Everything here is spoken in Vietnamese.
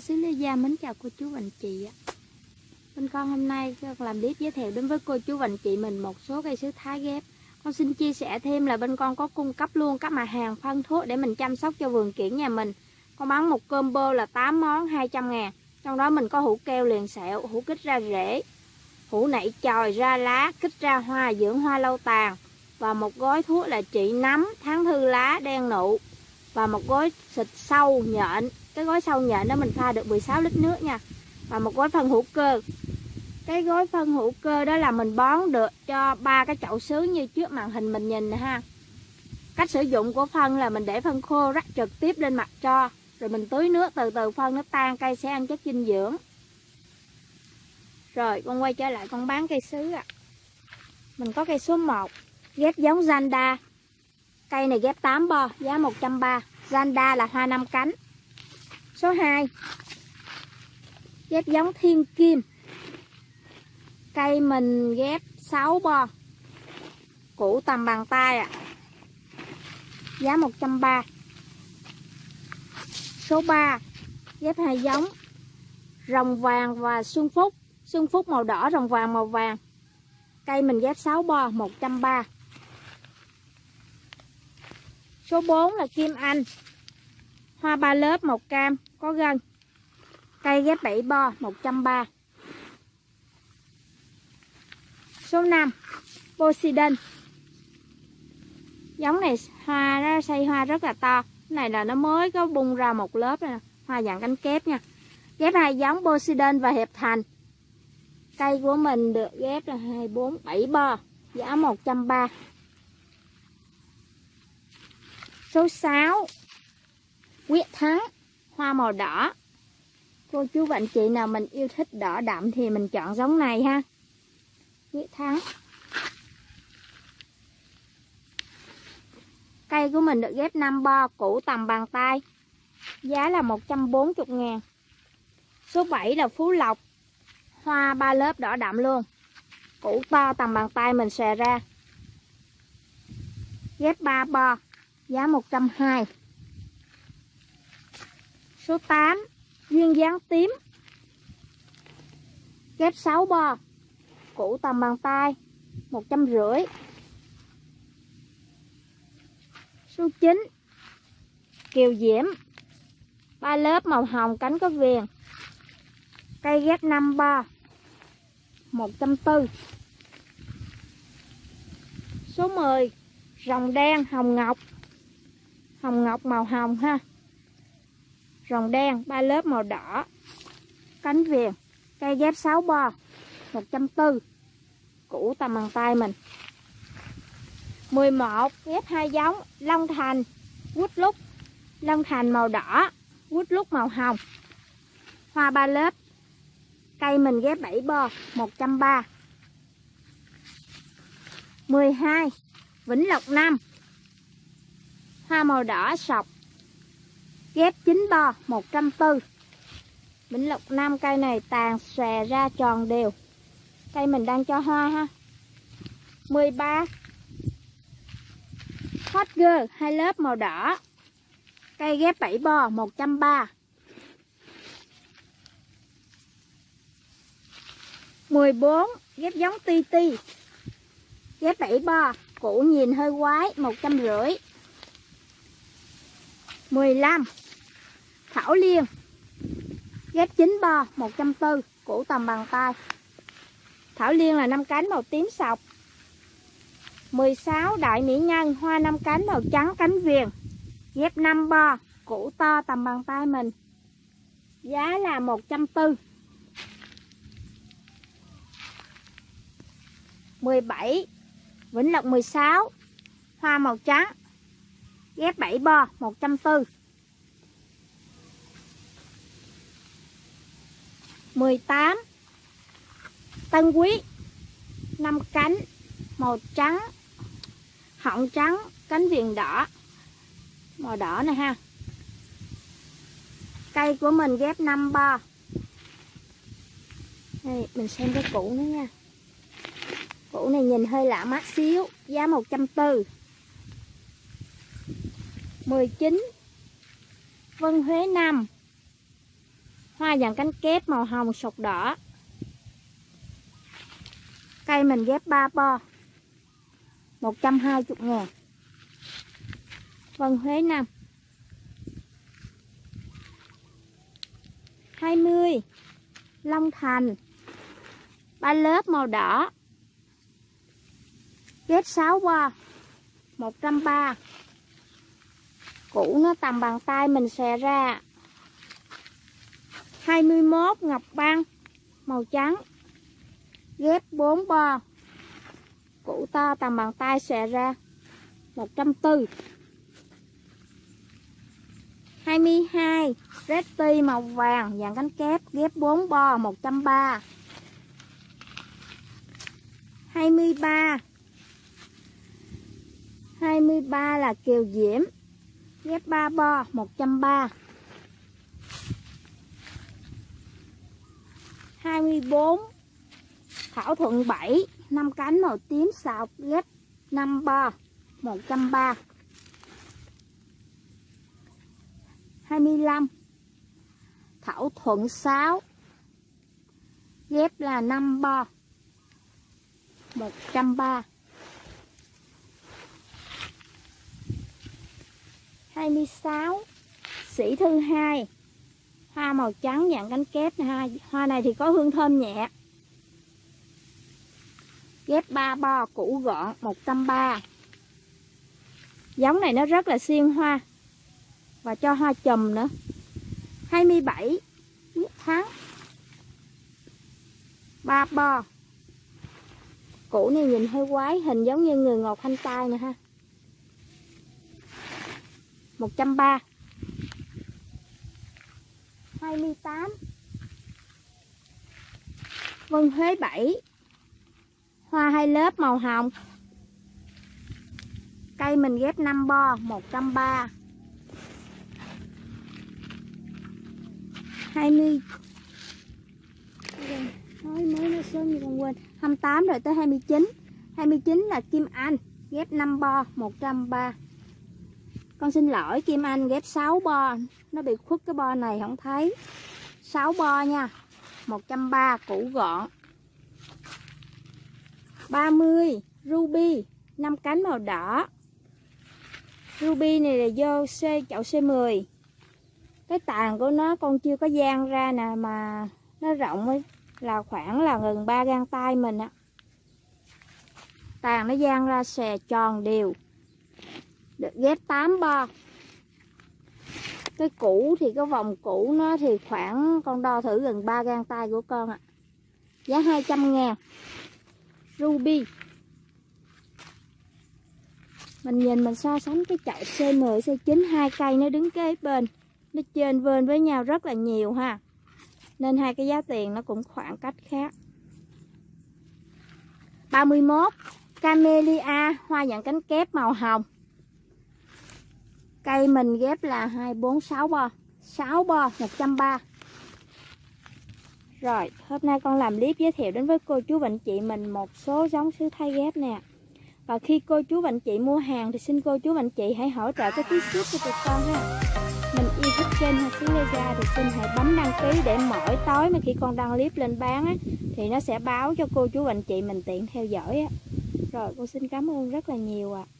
xứ Lê Gia mến chào cô chú và anh chị ạ. Bên con hôm nay con làm clip giới thiệu đến với cô chú và anh chị mình một số cây sứ Thái ghép. Con xin chia sẻ thêm là bên con có cung cấp luôn các mặt hàng phân thuốc để mình chăm sóc cho vườn kiểng nhà mình. Con bán một combo là 8 món 200.000. Trong đó mình có hũ keo liền sẹo, hũ kích ra rễ, hũ nảy chồi ra lá, kích ra hoa, dưỡng hoa lâu tàn. Và một gói thuốc là trị nấm, tháng thư lá, đen nụ. Và một gói xịt sâu nhện. Cái gói sâu nhện đó mình pha được 16 lít nước nha. Và một gói phân hữu cơ. Cái gói phân hữu cơ đó là mình bón được cho 3 cái chậu sứ như trước màn hình mình nhìn nè ha. Cách sử dụng của phân là mình để phân khô rắc trực tiếp lên mặt tro, rồi mình tưới nước từ từ phân nó tan, cây sẽ ăn chất dinh dưỡng. Rồi con quay trở lại con bán cây sứ ạ. Mình có cây số 1 ghép giống Zanda. Cây này ghép 8 bo, giá 130. Zanda là hoa 5 cánh. Số 2 ghép giống Thiên Kim. Cây mình ghép 6 bo, củ tầm bàn tay ạ. Giá 130. Số 3 ghép 2 giống Rồng Vàng và Xuân Phúc. Xuân Phúc màu đỏ, Rồng Vàng màu vàng. Cây mình ghép 6 bo, 130. Số 4 là Kim Anh. Hoa 3 lớp, màu cam, có gân. Cây ghép 7 bo, 130. Số 5 Poseidon. Giống này hoa nó xây hoa rất là to. Cái này là nó mới có bung ra một lớp này, hoa dạng cánh kép nha. Ghép 2 giống Poseidon và Hiệp Thành. Cây của mình được ghép là 2, 4, 7 bo, giá 130. Số 6 Quyết Thắng. Hoa màu đỏ. Cô chú và anh chị nào mình yêu thích đỏ đậm thì mình chọn giống này ha. Quyết Thắng. Cây của mình được ghép 5 bo, củ tầm bàn tay. Giá là 140.000. Số 7 là Phú Lộc. Hoa 3 lớp đỏ đậm luôn. Củ to tầm bàn tay mình xòe ra. Ghép 3 bo, giá 120. Số 8 Duyên dáng tím. Ghép 6 bo, củ tầm bàn tay, 150. Số 9 Kiều Diễm. 3 lớp màu hồng, cánh có viền. Cây ghép 5 bo, 140. Số 10 Rồng Đen Hồng Ngọc. Hồng Ngọc màu hồng ha. Rồng đen 3 lớp màu đỏ, cánh viền. Cây ghép 6 bo, 140. Củ tầm bàn tay mình. 11 ghép 2 giống Long Thành Quýt Lúc. Long Thành màu đỏ, Quýt Lúc màu hồng. Hoa 3 lớp. Cây mình ghép 7 bo, 130. 12 Vĩnh Lộc 5. Hoa màu đỏ sọc. Ghép 9 bo, 140. Vĩnh Lộc 5 cây này tàn xòe ra tròn đều. Cây mình đang cho hoa ha. 13 Hot Girl 2 lớp màu đỏ. Cây ghép 7 bo, 130. 14 ghép giống Ti Ti. Ghép 7 bo, củ nhìn hơi quái, 150. 15 Thảo Liên. Ghép 9 bo, 140. Củ tầm bàn tay. Thảo Liên là 5 cánh màu tím sọc. 16 Đại Mỹ Nhân. Hoa 5 cánh màu trắng, cánh viền. Ghép 5 bo, củ to tầm bàn tay mình. Giá là 140. 17 Vĩnh Lộc 16. Hoa màu trắng. Ghép 7 bo, 140. 18 Tân Quý. 5 cánh màu trắng, họng trắng, cánh viền đỏ. Màu đỏ này ha. Cây của mình ghép 5 bo. Đây, mình xem cái củ nữa nha. Củ này nhìn hơi lạ mắt xíu, giá 140. 19 Vân Huế 5. Hoa dạng cánh kép màu hồng sọc đỏ. Cây mình ghép 3 bo 120.000. Vân Huế 5 20. Long Thành 3 lớp màu đỏ, ghép 6 bo 130. Củ nó tầm bàn tay mình xòe ra. 21. Ngọc Băng màu trắng, ghép 4 bo, củ to tầm bàn tay xòe ra 140. 22. Red Tea màu vàng dạng cánh kép, ghép 4 bo 130. 23. 23 là Kiều Diễm, ghép 3 bo 130. 24. Thảo Thuận 7 5 cánh màu tím sọc, ghép 5 bo 130. 25. Thảo Thuận 6 ghép là 5 bo 130. 26. Sĩ Thư 2 hoa màu trắng dạng cánh kép. Hoa này thì có hương thơm nhẹ, ghép 3 bo, củ gọn 130. Giống này nó rất là xiên hoa và cho hoa chùm nữa. 27. Quyết Thắng 3 bo, củ này nhìn hơi quái, hình giống như người ngọt thanh tai nè ha. 130. 28. Vân Huế 7 hoa 2 lớp màu hồng, cây mình ghép 5 bo 130. 20 mới nói số như con quên. 28 rồi tới 29. 29 là Kim Anh, ghép 5 bo 130. Con xin lỗi, Kim Anh ghép 6 bo, nó bị khuất cái bo này không thấy. 6 bo nha, 130, củ gọn. 30. Ruby 5 cánh màu đỏ, Ruby này là vô chậu C10. Cái tàn của nó con chưa có dang ra nè, mà nó rộng ấy, là khoảng là gần 3 gang tay mình á. Tàn nó dang ra xòe tròn đều, được ghép 8 bo. Cái củ thì cái vòng củ nó thì khoảng, con đo thử gần 3 gang tay của con ạ. Giá 200.000. Ruby. Mình nhìn mình so sánh cái chậu C10, C9, hai cây nó đứng kế bên, nó chênh vênh với nhau rất là nhiều ha, nên hai cái giá tiền nó cũng khoảng cách khác. 31. Camellia hoa dạng cánh kép màu hồng, cây mình ghép là 2, 4, 6 bo, 6 bo 130. Rồi, hôm nay con làm clip giới thiệu đến với cô chú và anh chị mình một số giống sứ Thái ghép nè. Và khi cô chú và anh chị mua hàng thì xin cô chú và anh chị hãy hỗ trợ cái phí ship cho tụi con ha. Mình yêu thích kênh Hoa Sứ Lê Gia thì xin hãy bấm đăng ký để mỗi tối mà khi con đăng clip lên bán á, thì nó sẽ báo cho cô chú và anh chị mình tiện theo dõi á. Rồi, con xin cảm ơn rất là nhiều ạ.